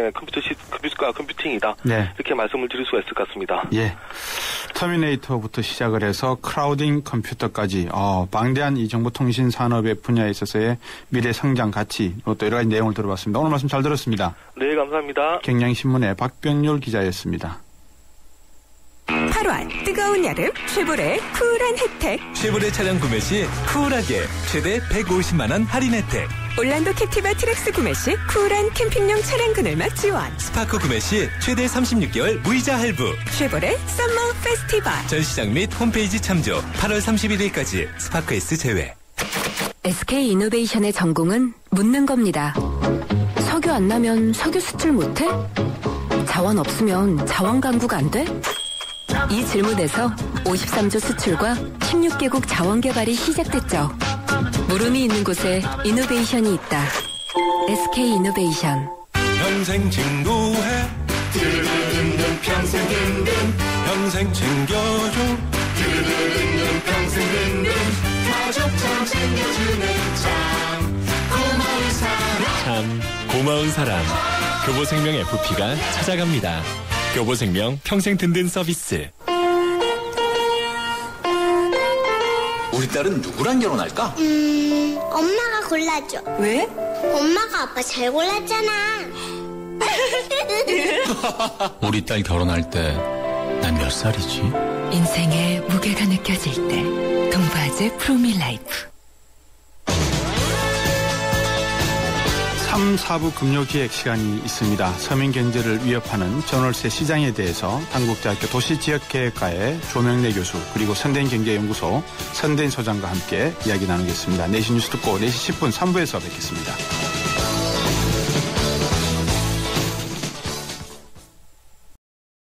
컴퓨팅이다. 이렇게 말씀을 드릴 수가 있을 것 같습니다. 터미네이터부터 시작을 해서 크라우딩 컴퓨터까지 방대한 이 정보통신 산업의 분야에 있어서의 미래 성장 가치 또 여러 가지 내용을 들어봤습니다. 오늘 말씀 잘 들었습니다. 네, 감사합니다. 경향신문의 박병률 기자였습니다. 8월 뜨거운 여름 쉐보레 쿨한 혜택. 쉐보레 차량 구매 시 쿨하게 최대 150만 원 할인 혜택. 올란도 캡티바 트랙스 구매 시 쿨한 캠핑용 차량 그늘막 지원. 스파크 구매 시 최대 36개월 무이자 할부. 쉐보레 썸머 페스티벌. 전시장 및 홈페이지 참조. 8월 31일까지 스파크 S 제외. SK 이노베이션의 전공은 묻는 겁니다. 석유 안 나면 석유 수출 못해? 자원 없으면 자원 강국 안 돼? 이 질문에서 53조 수출과 16개국 자원 개발이 시작됐죠. 물음이 있는 곳에 이노베이션이 있다. SK 이노베이션. 평생 친구해. 평생 챙겨줘. 드르르르 평생 듣는 가족처럼 챙겨주는 참 고마운 사람. 참 고마운 사람. 교보생명 FP가 찾아갑니다. 교보생명 평생 든든 서비스. 우리 딸은 누구랑 결혼할까? 엄마가 골라줘. 왜? 엄마가 아빠 잘 골랐잖아. 우리 딸 결혼할 때 난 몇 살이지? 인생의 무게가 느껴질 때 동바즈 프로밀라이프. 3, 4부 금요기획 시간이 있습니다. 서민 경제를 위협하는 전월세 시장에 대해서 한국대학교 도시지역계획과의 조명래 교수 그리고 선대인경제연구소 선대인 소장과 함께 이야기 나누겠습니다. 4시 뉴스 듣고 4시 10분 3부에서 뵙겠습니다.